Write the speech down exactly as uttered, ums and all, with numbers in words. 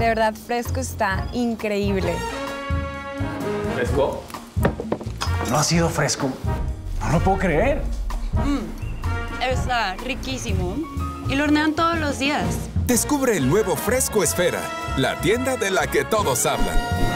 De verdad, Fresco está increíble. ¿Fresco? ¿No ha sido Fresco? No lo puedo creer. Mm, está riquísimo. Y lo hornean todos los días. Descubre el nuevo Fresco Esfera, la tienda de la que todos hablan.